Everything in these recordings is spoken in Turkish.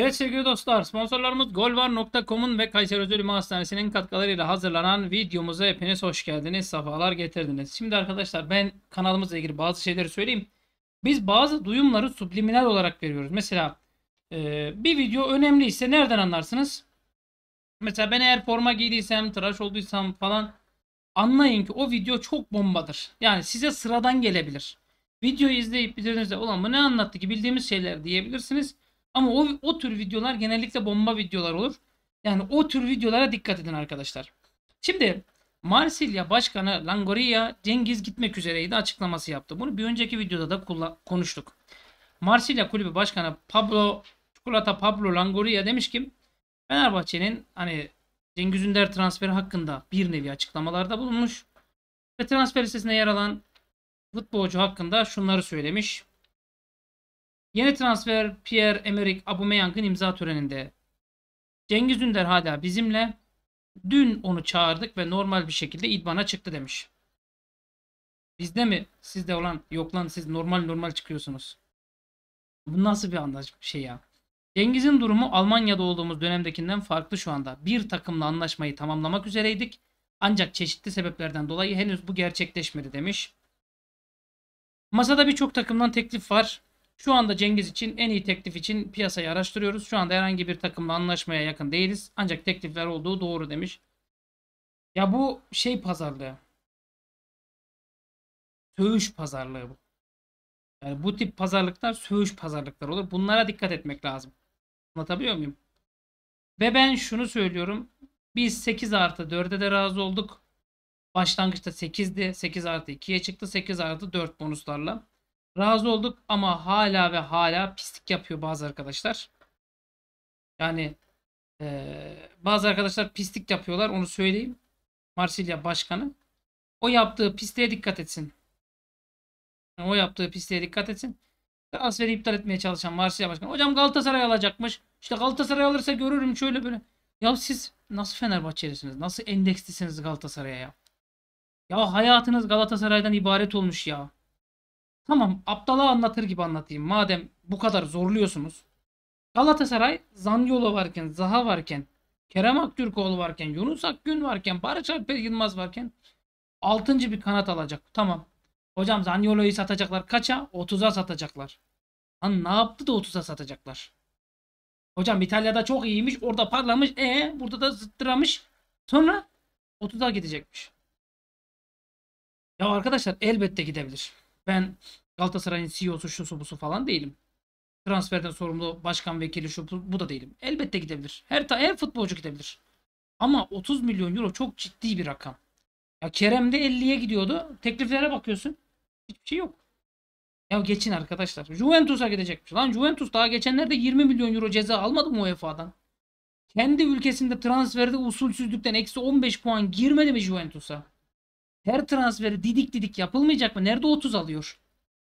Evet sevgili dostlar, sponsorlarımız golvar.com'un ve Kayseri Özel Ünlü Hastanesi'nin katkılarıyla hazırlanan videomuza hepiniz hoş geldiniz, sefalar getirdiniz. Şimdi arkadaşlar ben kanalımızla ilgili bazı şeyleri söyleyeyim. Biz bazı duyumları subliminal olarak veriyoruz. Mesela bir video önemliyse nereden anlarsınız? Mesela ben eğer forma giydiysem, tıraş olduysam falan anlayın ki o video çok bombadır. Yani size sıradan gelebilir. Videoyu izleyip bitirdiğinizde ulan bu ne anlattı ki bildiğimiz şeyler diyebilirsiniz. Ama o tür videolar genellikle bomba videolar olur. Yani o tür videolara dikkat edin arkadaşlar. Şimdi Marsilya Başkanı Longoria Cengiz gitmek üzereydi açıklaması yaptı. Bunu bir önceki videoda da konuştuk. Marsilya Kulübü Başkanı Pablo Longoria demiş ki Fenerbahçe'nin hani Cengiz Ünder transferi hakkında bir nevi açıklamalarda bulunmuş ve transfer listesinde yer alan futbolcu hakkında şunları söylemiş. Yeni transfer Pierre-Emerick Aubameyang'ın imza töreninde. Cengiz Ünder hala bizimle. Dün onu çağırdık ve normal bir şekilde idmana çıktı demiş. Bizde mi? Sizde olan yok lan siz normal çıkıyorsunuz. Bu nasıl bir şey ya? Cengiz'in durumu Almanya'da olduğumuz dönemdekinden farklı şu anda. Bir takımla anlaşmayı tamamlamak üzereydik. Ancak çeşitli sebeplerden dolayı henüz bu gerçekleşmedi demiş. Masada birçok takımdan teklif var. Şu anda Cengiz için en iyi teklif için piyasayı araştırıyoruz. Şu anda herhangi bir takımla anlaşmaya yakın değiliz. Ancak teklifler olduğu doğru demiş. Ya bu şey pazarlığı. Söğüş pazarlığı bu. Yani bu tip pazarlıklar söğüş pazarlıklar olur. Bunlara dikkat etmek lazım. Anlatabiliyor muyum? Ve ben şunu söylüyorum. Biz 8 artı 4'e de razı olduk. Başlangıçta 8'di. 8 artı 2'ye çıktı. 8 artı 4 bonuslarla. Razı olduk ama hala ve hala pislik yapıyor bazı arkadaşlar. Yani bazı arkadaşlar pislik yapıyorlar onu söyleyeyim. Marsilya başkanı. O yaptığı pisliğe dikkat etsin. O yaptığı pisliğe dikkat etsin. Transferi iptal etmeye çalışan Marsilya başkanı. Hocam Galatasaray alacakmış. İşte Galatasaray alırsa görürüm şöyle böyle. Ya siz nasıl Fenerbahçelisiniz? Nasıl endekslisiniz Galatasaray'a ya? Ya hayatınız Galatasaray'dan ibaret olmuş ya. Tamam aptala anlatır gibi anlatayım. Madem bu kadar zorluyorsunuz. Galatasaray Zaniolo varken, Zaha varken, Kerem Aktürkoğlu varken, Yunus Akgün varken, Barış Alper Yılmaz varken altıncı bir kanat alacak. Tamam. Hocam Zaniolo'yu satacaklar kaça? 30'a satacaklar. Lan ne yaptı da 30'a satacaklar? Hocam İtalya'da çok iyiymiş. Orada parlamış. Burada da zıttıramış. Sonra 30'a gidecekmiş. Ya arkadaşlar elbette gidebilir. Ben Galatasaray'ın CEO'su şusu busu falan değilim. Transferden sorumlu başkan vekili şu bu da değilim. Elbette gidebilir. Her futbolcu gidebilir. Ama 30 milyon euro çok ciddi bir rakam. Ya Kerem de 50'ye gidiyordu. Tekliflere bakıyorsun. Hiçbir şey yok. Ya geçin arkadaşlar. Juventus'a gidecekmiş. Lan Juventus daha geçenlerde 20 milyon euro ceza almadı mı UEFA'dan? Kendi ülkesinde transferde usulsüzlükten eksi 15 puan girmedi mi Juventus'a? Her transferi didik didik yapılmayacak mı? Nerede 30 alıyor?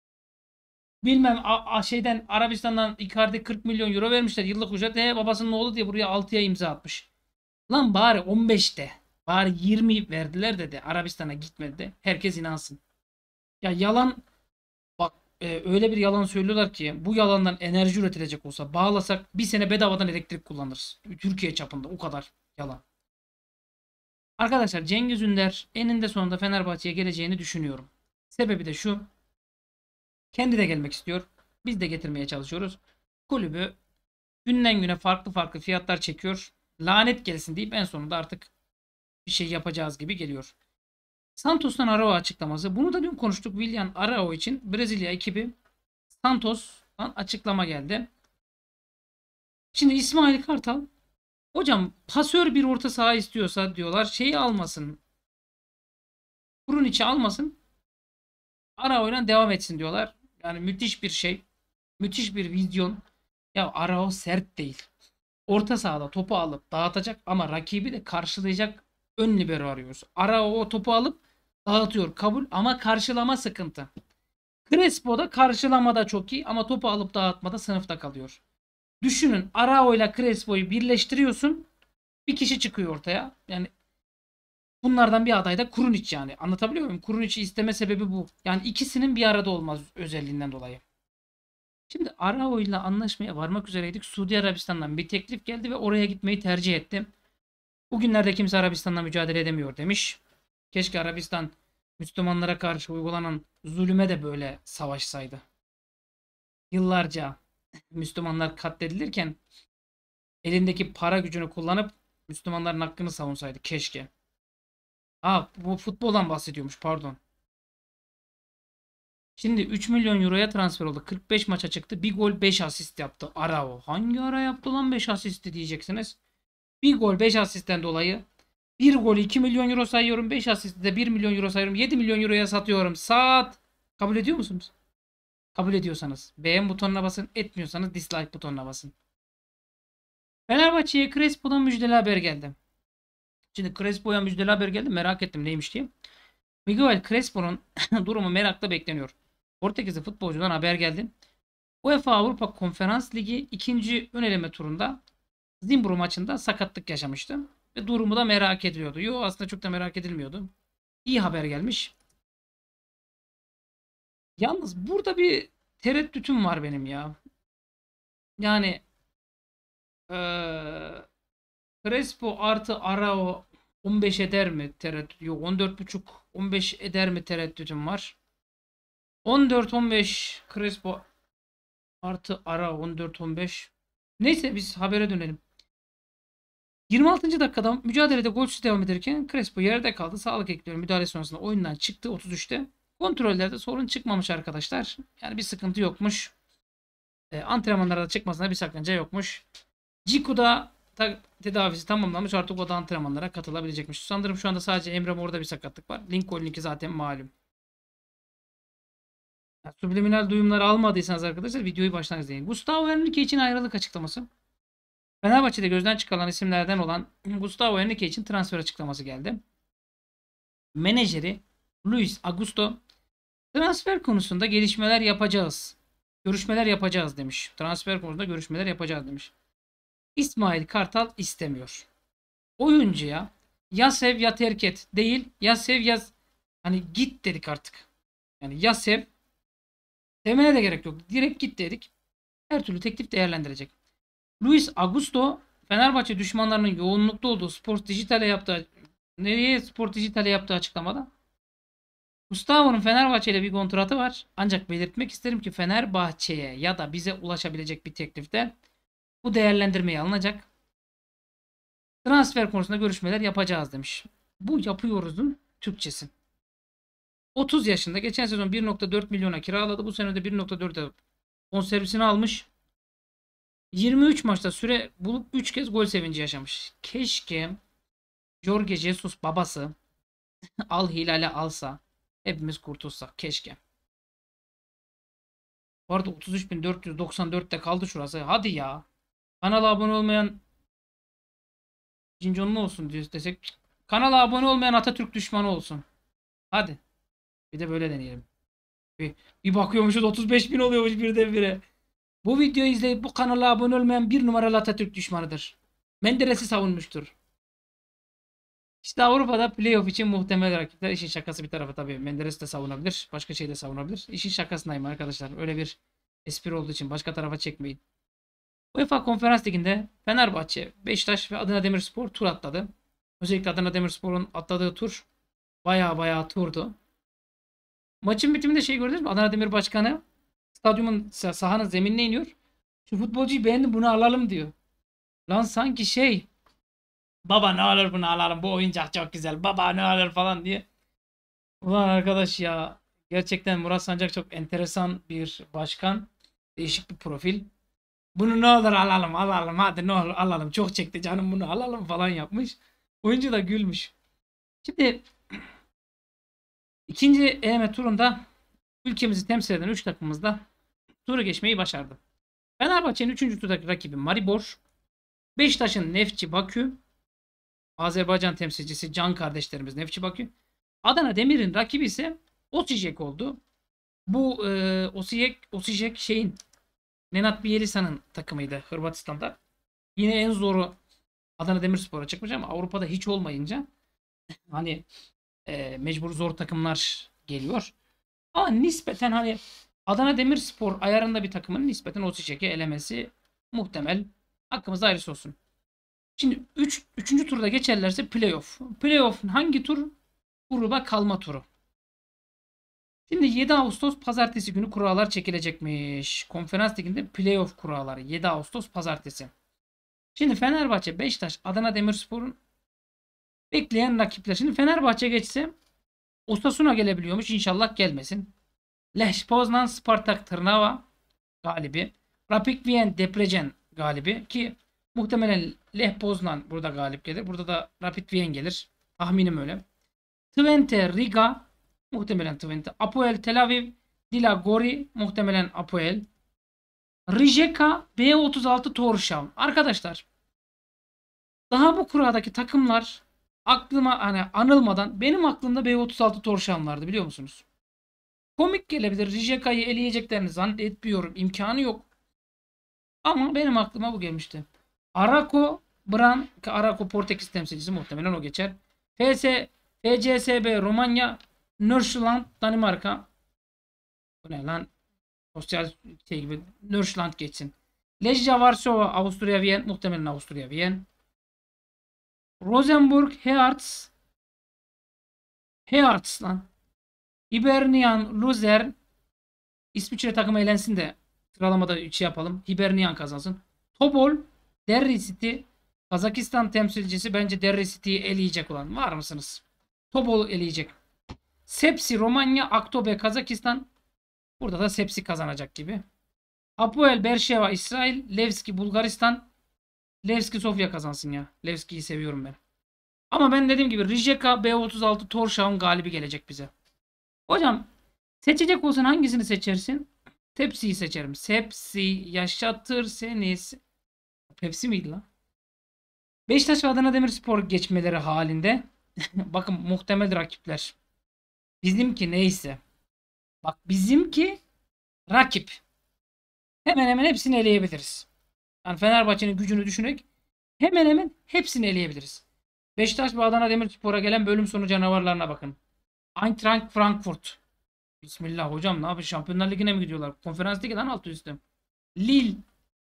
Bilmem şeyden Arabistan'dan Icardi 40 milyon euro vermişler yıllık ücret. Babasının oğlu diye buraya 6'ya imza atmış. Lan bari 15'te. Bari 20 verdiler dedi. Arabistan'a gitmedi de. Herkes inansın. Ya yalan bak öyle bir yalan söylüyorlar ki bu yalandan enerji üretilecek olsa bağlasak bir sene bedavadan elektrik kullanırız. Türkiye çapında o kadar yalan. Arkadaşlar Cengiz Ünder eninde sonunda Fenerbahçe'ye geleceğini düşünüyorum. Sebebi de şu. Kendi de gelmek istiyor. Biz de getirmeye çalışıyoruz. Kulübü günden güne farklı fiyatlar çekiyor. Lanet gelsin deyip en sonunda artık bir şey yapacağız gibi geliyor. Santos'tan Arao açıklaması. Bunu da dün konuştuk. Willian Arao için Brezilya ekibi Santos'tan açıklama geldi. Şimdi İsmail Kartal hocam pasör bir orta saha istiyorsa diyorlar şeyi almasın. Krunic'i almasın. Arao'yla devam etsin diyorlar. Yani müthiş bir şey. Müthiş bir vizyon. Ya Arao sert değil. Orta sahada topu alıp dağıtacak ama rakibi de karşılayacak ön libero arıyoruz. Arao o topu alıp dağıtıyor. Kabul ama karşılama sıkıntı. Crespo da karşılamada çok iyi ama topu alıp dağıtmada sınıfta kalıyor. Düşünün Arao ile Crespo'yu birleştiriyorsun. Bir kişi çıkıyor ortaya. Yani bunlardan bir aday da Krunic yani. Anlatabiliyor muyum? Krunic'i isteme sebebi bu. Yani ikisinin bir arada olmaz özelliğinden dolayı. Şimdi Arao ile anlaşmaya varmak üzereydik. Suudi Arabistan'dan bir teklif geldi ve oraya gitmeyi tercih ettim. Bugünlerde kimse Arabistan'la mücadele edemiyor demiş. Keşke Arabistan Müslümanlara karşı uygulanan zulüme de böyle savaşsaydı. Yıllarca Müslümanlar katledilirken elindeki para gücünü kullanıp Müslümanların hakkını savunsaydı keşke. Bu futboldan bahsediyormuş, pardon. Şimdi 3 milyon euroya transfer oldu. 45 maça çıktı. Bir gol 5 asist yaptı Arao. Hangi ara yaptı lan 5 asisti diyeceksiniz. Bir gol 5 asistten dolayı bir golü 2 milyon euro sayıyorum. 5 asisti de 1 milyon euro sayıyorum. 7 milyon euroya satıyorum. Saat. Kabul ediyor musunuz? Kabul ediyorsanız beğen butonuna basın. Etmiyorsanız dislike butonuna basın. Fenerbahçe'ye Crespo'dan müjdeli haber geldi. Şimdi Crespo'ya müjdeli haber geldi. Merak ettim neymiş diye. Miguel Crespo'nun durumu merakla bekleniyor. Portekizli futbolcudan haber geldi. UEFA Avrupa Konferans Ligi ikinci ön eleme turunda Zimbru maçında sakatlık yaşamıştı. Ve durumu da merak ediliyordu. Yo, aslında çok da merak edilmiyordu. İyi haber gelmiş. Yalnız burada bir tereddütüm var benim ya. Yani Crespo artı Arao 15 eder mi tereddüt? Yok, 14,5 15 eder mi tereddütüm var. 14-15 Crespo artı Arao 14-15. Neyse biz habere dönelim. 26. dakikada mücadelede golsüz devam ederken Crespo yerde kaldı. Sağlık ekliyor. Müdahale sonrasında oyundan çıktı 33'te. Kontrollerde sorun çıkmamış arkadaşlar. Yani bir sıkıntı yokmuş. Antrenmanlara da çıkmasına bir sakınca yokmuş. Ciku da tedavisi tamamlanmış. Artık o da antrenmanlara katılabilecekmiş. Sanırım şu anda sadece Emre Mor'da bir sakatlık var. Lincoln'inki zaten malum. Yani subliminal duyumları almadıysanız arkadaşlar videoyu baştan izleyin. Gustavo Henrique için ayrılık açıklaması. Fenerbahçe'de gözden çıkarılan isimlerden olan Gustavo Henrique için transfer açıklaması geldi. Menajeri Luis Augusto transfer konusunda gelişmeler yapacağız. Görüşmeler yapacağız demiş. Transfer konusunda görüşmeler yapacağız demiş. İsmail Kartal istemiyor. Oyuncuya ya sev ya terk et değil, ya sev ya hani git dedik artık. Yani ya sev, sevmene de gerek yok. Direkt git dedik. Her türlü teklif değerlendirecek. Luis Augusto Fenerbahçe düşmanlarının yoğunlukta olduğu Spor Dijital'e yaptığı açıklamada Gustavo'nun Fenerbahçe ile bir kontratı var. Ancak belirtmek isterim ki Fenerbahçe'ye ya da bize ulaşabilecek bir teklifte bu değerlendirmeye alınacak. Transfer konusunda görüşmeler yapacağız demiş. Bu yapıyoruz'un Türkçesi. 30 yaşında. Geçen sezon 1,4 milyona kiraladı. Bu sene de 1,4'e bonservisini almış. 23 maçta süre bulup 3 kez gol sevinci yaşamış. Keşke Jorge Jesus babası Al Hilal'e alsa. Hepimiz kurtulsak. Keşke. Bu arada 33.494'te kaldı şurası. Hadi ya. Kanala abone olmayan cinconlu olsun diyoruz desek. Kanala abone olmayan Atatürk düşmanı olsun. Hadi. Bir de böyle deneyelim. Bir bakıyormuşuz 35.000 oluyormuş birdenbire. Bu videoyu izleyip bu kanala abone olmayan bir numaralı Atatürk düşmanıdır. Menderes'i savunmuştur. İşte Avrupa'da playoff için muhtemel rakipler. İşin şakası bir tarafa tabii. Menderes de savunabilir. Başka şey de savunabilir. İşin şakasındayım arkadaşlar. Öyle bir espri olduğu için başka tarafa çekmeyin. UEFA Konferans Ligi'nde Fenerbahçe, Beşiktaş ve Adana Demirspor tur atladı. Özellikle Adana Demirspor'un atladığı tur baya turdu. Maçın bitiminde şey gördünüz mü? Adana Demir Başkanı stadyumun sahanın zeminine iniyor. Şu futbolcuyu beğendim bunu alalım diyor. Lan sanki şey baba ne alır bunu alalım bu oyuncak çok güzel baba ne alır falan diye. Ulan arkadaş ya gerçekten Murat Sancak çok enteresan bir başkan. Değişik bir profil. Bunu ne olur alalım hadi ne olur alalım çok çekti canım bunu alalım falan yapmış. Oyuncu da gülmüş. Şimdi ikinci eleme turunda ülkemizi temsil eden 3 takımımız da turu geçmeyi başardı. Fenerbahçe'nin 3. turdaki rakibi Maribor, Beşiktaş'ın Neftçi Bakü, Azerbaycan temsilcisi can kardeşlerimiz Neftçi Bakü, Adana Demir'in rakibi ise Osijek oldu. Bu Osijek şeyin Nenad Bielisa'nın takımıydı Hırvatistan'da. Yine en zoru Adana Demirspor'a çıkmış ama Avrupa'da hiç olmayınca hani mecbur zor takımlar geliyor. Ama nispeten hani Adana Demirspor ayarında bir takımın nispeten Osijek'i elemesi muhtemel. Hakkımızda hayırlısı olsun. Şimdi 3. turda geçerlerse playoff. Playoff hangi tur? Gruba kalma turu. Şimdi 7 Ağustos pazartesi günü kurallar çekilecekmiş. Konferans liginde playoff kuralları 7 Ağustos pazartesi. Şimdi Fenerbahçe, Beşiktaş, Adana Demirspor'un bekleyen rakipler. Şimdi Fenerbahçe geçse Osasuna gelebiliyormuş. İnşallah gelmesin. Lech Poznan, Spartak Trnava galibi. Rapid Wien, Debrecen galibi ki muhtemelen Lech Poznan burada galip gelir. Burada da Rapid Wien gelir. Tahminim öyle. Twente Riga muhtemelen Twente. Apoel Tel Aviv, Dila Gori muhtemelen Apoel. Rijeka B36 Torshavn. Arkadaşlar daha bu kuradaki takımlar aklıma hani anılmadan benim aklımda B36 Torshavn vardı biliyor musunuz? Komik gelebilir. Rijeka'yı eleyeceklerini zannetmiyorum. İmkanı yok. Ama benim aklıma bu gelmişti. Araco Bran, Araco Portekiz temsilcisi muhtemelen o geçer. FCSB Romanya, Nordsjælland Danimarka. Bu ne lan? Sosyal şey gibi Nordsjælland geçsin. Legia Varsova Avusturya Wien muhtemelen Avusturya Wien. Rosenborg Hearts lan. Hibernian Luzern. İsviçre takımı elensin de sıralamada 3 yapalım. Hibernian kazansın. Topol Derry City Kazakistan temsilcisi bence Derry City'yi eleyecek olan. Var mısınız? Topol eleyecek. Sepsi Romanya, Aktobe Kazakistan. Burada da Sepsi kazanacak gibi. Apoel Berşeva İsrail, Levski Bulgaristan. Levski Sofya kazansın ya. Levski'yi seviyorum ben. Ama ben dediğim gibi Rijeka B36 Torshavn galibi gelecek bize. Hocam seçecek olsan hangisini seçersin? Tepsiyi seçerim. Sepsi yaşatır seni. Pepsi miydi lan? Beşiktaş ve Adana Demirspor geçmeleri halinde bakın muhtemel rakipler. Bizimki neyse. Bak bizimki rakip. Hemen hemen hepsini eleyebiliriz. Yani Fenerbahçe'nin gücünü düşünerek hemen hemen hepsini eleyebiliriz. Beşiktaş ve Adana Demirspor'a gelen bölüm sonu canavarlarına bakın. Eintracht Frankfurt. Bismillah hocam ne yapıyor? Şampiyonlar Ligi'ne mi gidiyorlar? Konferans Ligi'den altı üstü. Lille.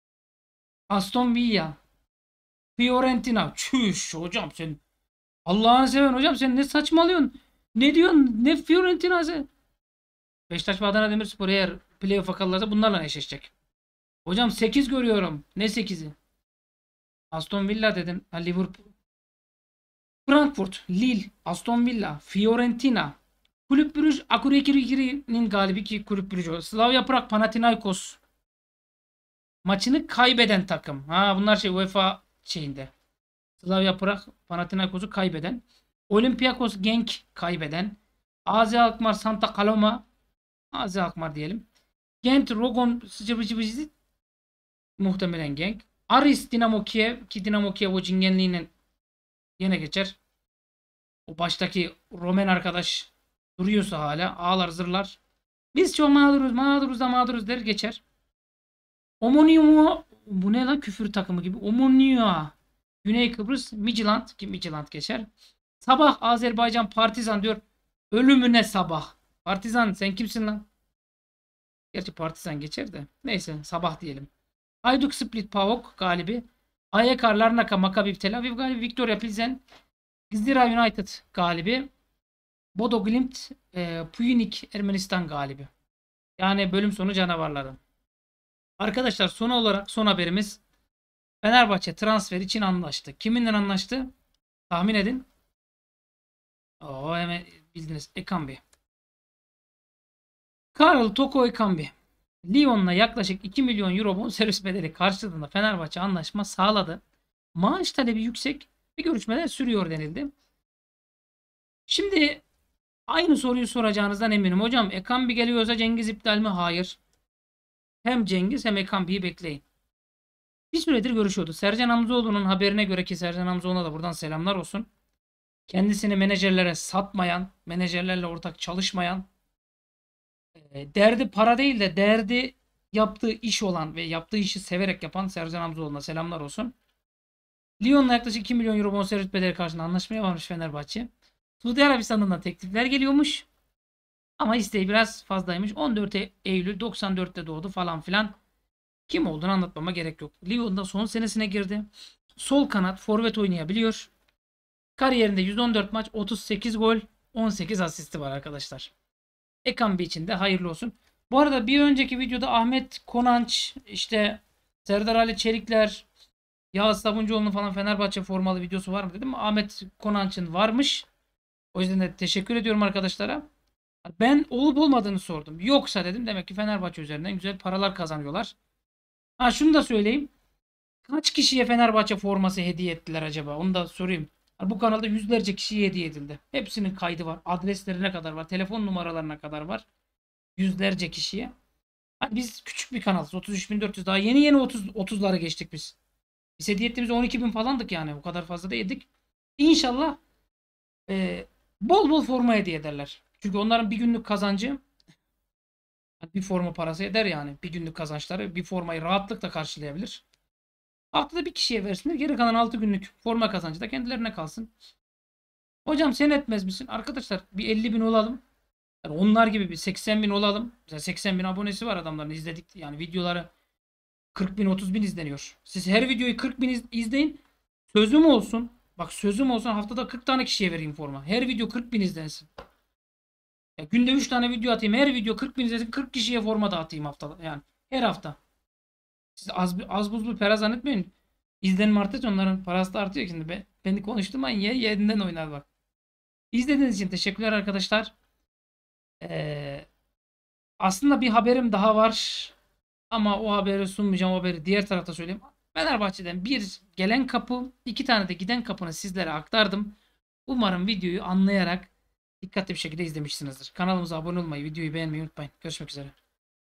Aston Villa. Fiorentina. Çüş hocam sen. Allah'ını seven hocam sen ne saçmalıyorsun? Ne diyorsun? Ne Fiorentina sen? Beşiktaş ve Adana Demirspor eğer playoff'a kalırsa bunlarla eşleşecek. Hocam 8 görüyorum. Ne 8'i? Aston Villa dedin. Ha, Liverpool. Frankfurt, Lille, Aston Villa, Fiorentina, Kulüp Brugge, Akureyri'nin galibi ki Kulüp Brugge. Slavia Prag, Panathinaikos. Maçını kaybeden takım. Ha bunlar şey UEFA şeyinde. Slavia Prag, Panathinaikos'u kaybeden. Olympiakos, Genk kaybeden. AZ Alkmaar, Santa Coloma. AZ Alkmaar diyelim. Gent, Rogon, Sıcıbıcı muhtemelen Genk. Aris, Dinamo Kiev ki Dinamo Kiev o cingenliğinin yine geçer. O baştaki Romen arkadaş duruyorsa hala ağlar zırlar. Biz çok mağduruz der geçer. Omonio bu ne lan küfür takımı gibi. Omonia Güney Kıbrıs Midtjylland ki Midtjylland geçer. Sabah Azerbaycan Partizan diyor. Ölümüne sabah. Partizan sen kimsin lan? Gerçi Partizan geçer de. Neyse sabah diyelim. Hajduk Split PAOK galibi. AEK Larnaka Maccabi Tel Aviv galibi. Victoria Pilsen Gzdira United galibi. Bodo Glimt Puyunik Ermenistan galibi. Yani bölüm sonu canavarları. Arkadaşlar son olarak son haberimiz. Fenerbahçe transfer için anlaştı. Kiminle anlaştı? Tahmin edin. Oo, hemen bildiniz. Ekambi. Karl Toko Ekambi. Lyon'la yaklaşık 2 milyon euro bonservis bedeli karşılığında Fenerbahçe anlaşma sağladı. Maaş talebi yüksek ve görüşmeler sürüyor denildi. Şimdi aynı soruyu soracağınızdan eminim. Hocam Ekambi geliyorsa Cengiz iptal mi? Hayır. Hem Cengiz hem Ekambi'yi bekleyin. Bir süredir görüşüyordu. Sercan Hamzoğlu'nun haberine göre ki Sercan Hamzoğlu'na da buradan selamlar olsun. Kendisini menajerlere satmayan, menajerlerle ortak çalışmayan, derdi para değil de derdi yaptığı iş olan ve yaptığı işi severek yapan Sercan Hamzoğlu'na selamlar olsun. Lyon'la yaklaşık 2 milyon euro bonservis bedeli karşılığında anlaşmaya varmış Fenerbahçe. Suudi Arabistan'dan da teklifler geliyormuş. Ama isteği biraz fazlaymış. 14 Eylül 94'te doğdu falan filan. Kim olduğunu anlatmama gerek yok. Lyon'da son senesine girdi. Sol kanat forvet oynayabiliyor. Kariyerinde 114 maç, 38 gol, 18 asisti var arkadaşlar. Ekambi için de hayırlı olsun. Bu arada bir önceki videoda Ahmet Konanç, işte Serdar Ali Çelikler, Yağız Sabuncuoğlu'nun falan Fenerbahçe formalı videosu var mı dedim. Ahmet Konanç'ın varmış. O yüzden de teşekkür ediyorum arkadaşlara. Ben olup olmadığını sordum. Yoksa dedim demek ki Fenerbahçe üzerinden güzel paralar kazanıyorlar. Ha şunu da söyleyeyim. Kaç kişiye Fenerbahçe forması hediye ettiler acaba? Onu da sorayım. Bu kanalda yüzlerce kişiye hediye edildi. Hepsinin kaydı var. Adreslerine kadar var. Telefon numaralarına kadar var. Yüzlerce kişiye. Hani biz küçük bir kanalız. 33.400, daha yeni yeni 30'lara geçtik biz. Biz hediye ettiğimiz 12.000 falandık yani. O kadar fazla da yedik. İnşallah bol bol forma hediye ederler. Çünkü onların bir günlük kazancı bir forma parası eder yani. Bir günlük kazançları bir formayı rahatlıkla karşılayabilir. Haftada bir kişiye versinler. Geri kalan 6 günlük forma kazancı da kendilerine kalsın. Hocam sen etmez misin? Arkadaşlar bir 50.000 olalım. Yani onlar gibi bir 80.000 olalım. Mesela 80.000 abonesi var adamların, izledik. Yani videoları 40.000 30.000 izleniyor. Siz her videoyu 40.000 izleyin. Sözüm olsun. Bak sözüm olsun, haftada 40 tane kişiye vereyim forma. Her video 40.000 izlensin. Ya günde 3 tane video atayım. Her video 40.000 izlensin. 40 kişiye forma dağıtayım haftada. Yani her hafta. Siz az buz bir para zannetmeyin. İzlenme arttıkça onların parası da artıyor şimdi. Beni konuştum an yerinden oynar bak. İzlediğiniz için teşekkürler arkadaşlar. Ee, Aslında bir haberim daha var. Ama o haberi sunmayacağım. O haberi diğer tarafta söyleyeyim. Fenerbahçe'den bir gelen kapı, iki tane de giden kapını sizlere aktardım. Umarım videoyu anlayarak dikkatli bir şekilde izlemişsinizdir. Kanalımıza abone olmayı, videoyu beğenmeyi unutmayın. Görüşmek üzere.